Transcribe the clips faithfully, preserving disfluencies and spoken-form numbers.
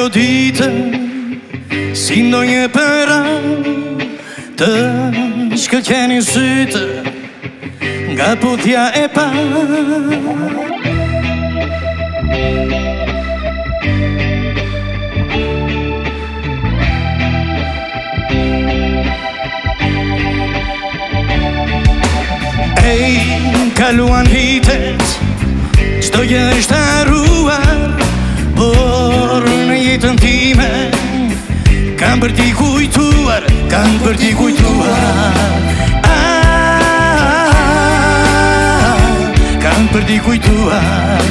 ajo ditë, si ndonjë përa, të shkëlqeni sytë, nga puthja e pa. Ej, kaluan vitet, çdo gjë është harruar, por në jetën time kam për t'i kujtuar, kam për t'i kujtuar. Ah, kam për t'i kujtuar.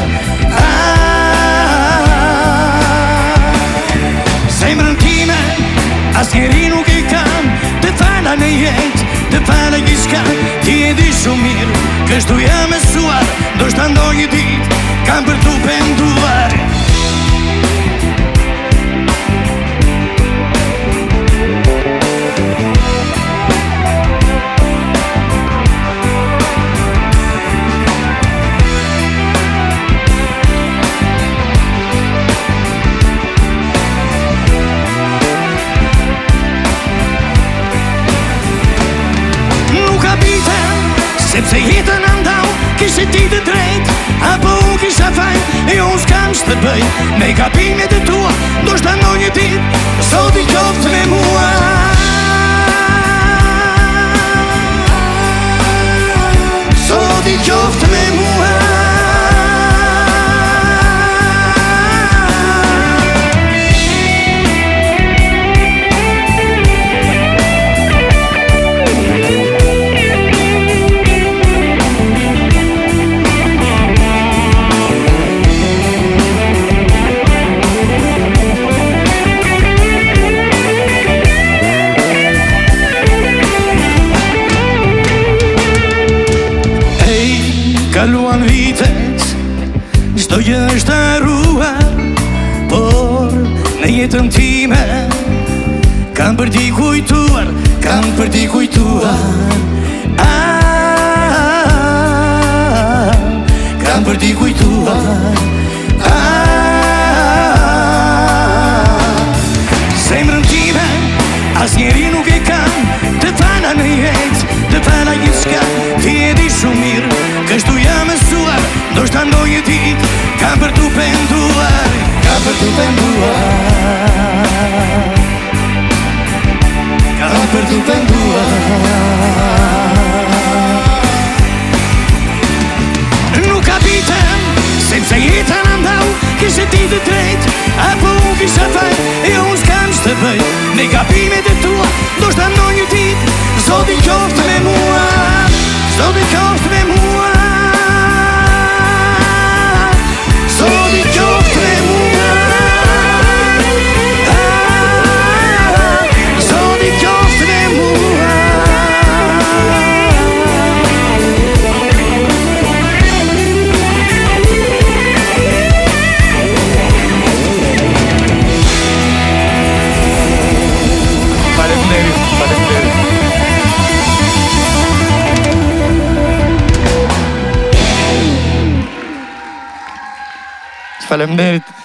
Ah, zemrën time asnjëri nuk e kam, të fala në jetë, të fala gjithçka. Ti e di shumë mirë, kështu jam mësuar, ndoshta ndonjë ditë kam për t'u penduar. Sepse jetën andau, kishe ti të drejt, apo unë kisha fajn, e unë s'kam shtë bëj. Me gabimet e tua, ndoshta ndonjë ditë, sot i qoftë me mua. Sot i qoftë me mua. Kaluan vitet, çdo gjë është harruar, por në jetën time kam për t'i kujtuar, kam për t'i kujtuar. Ah, kam për t'i kujtuar. Ah, zemrën time asnjëri nuk e kam, të fala në jetë, të fala gjithçka. Ti e di shumë mirë, kështu jam mësuar, ndoshta ndonjë ditë kam për t'u penduar, kam për t'u penduar, kam për t'u penduar. Nuk kapitem, sepse jetën andau, kishe ti të drejt, apo unë kisha fajn, e unë s'kam shtë bëj. Me gabimet e tua, ndoshta ndonjë ditë, sot i qoftë me mua, sot i qoftë me mua. Sot i qoftë me mua. Ah, sot i qoftë me mua. Faleminderit, faleminderit. Faleminderit.